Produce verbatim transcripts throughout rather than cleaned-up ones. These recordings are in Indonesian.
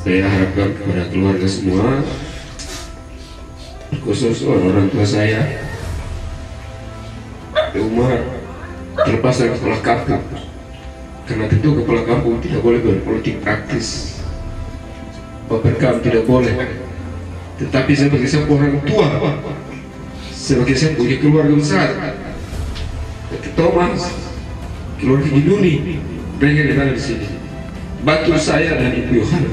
Saya harapkan kepada keluarga semua, khusus orang tua saya, di rumah terlepas dari kepala kampung, karena tentu kepala kampung tidak boleh berpolitik praktis, Baperkam tidak boleh. Tetapi sebagai sebuah orang tua, sebagai sebuah keluarga besar, Thomas, keluarga Giduni, mereka datang di sini. Bantu saya dan Ibu Yohana.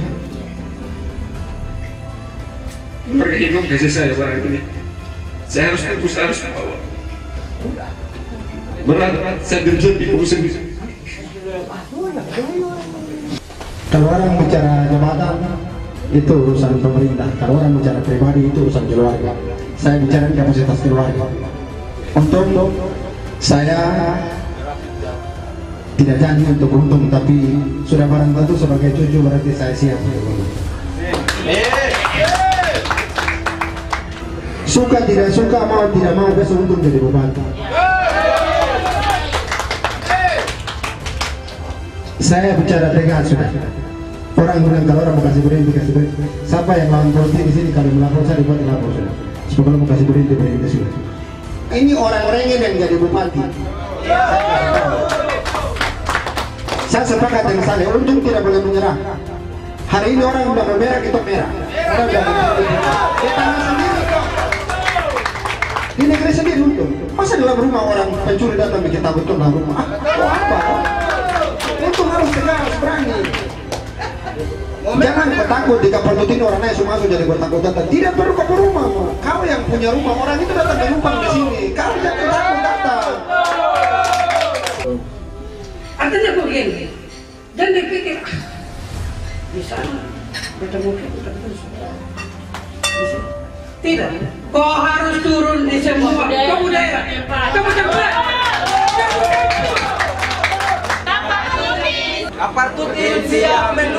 Keluarga Hidung kasih saya barang ini. Saya harus tunggu, saya harus bawa. Berat, saya berjanji urusan ini. Kalau orang bicara jabatan itu urusan pemerintah, kalau orang bicara pribadi itu urusan keluarga. Saya bicara kapasitas keluarga. Untuk saya tidak janji untuk untung, tapi sudah barang tentu sebagai cucu berarti saya siap. Suka tidak suka, mau tidak mau besok untung jadi bupati. Saya bicara tegas sudah. Orang bilang kalau orang mau kasih berhenti, kasih berhenti. Siapa yang lawan politik di sini kalau melapor saya dibuat lapor sudah. Supaya kalau mau kasih berhenti berhenti sudah. Ini orang rengen yang jadi bupati. Saya sepakat dengan saya, untung tidak boleh menyerah. Hari ini orang udah merah, kita merah. Orang udah merah. Di tanah sendiri. Di negeri sendiri untung. Masa dalam rumah orang pencuri datang bikin takut dalam rumah? Oh apa? Untung harus tegas, berani. Jangan bertakut di kapal ini orang lain semua masuk jadi bertakut datang. Tidak perlu ke rumah. Kau yang punya rumah, orang itu datang menumpang di sini. Kau jangan takut datang. Artinya begini, dan dipikir di sana bertemu kita terus. Tidak, kau harus turun di semua kamu daerah, kamu tempat. Apartutin siap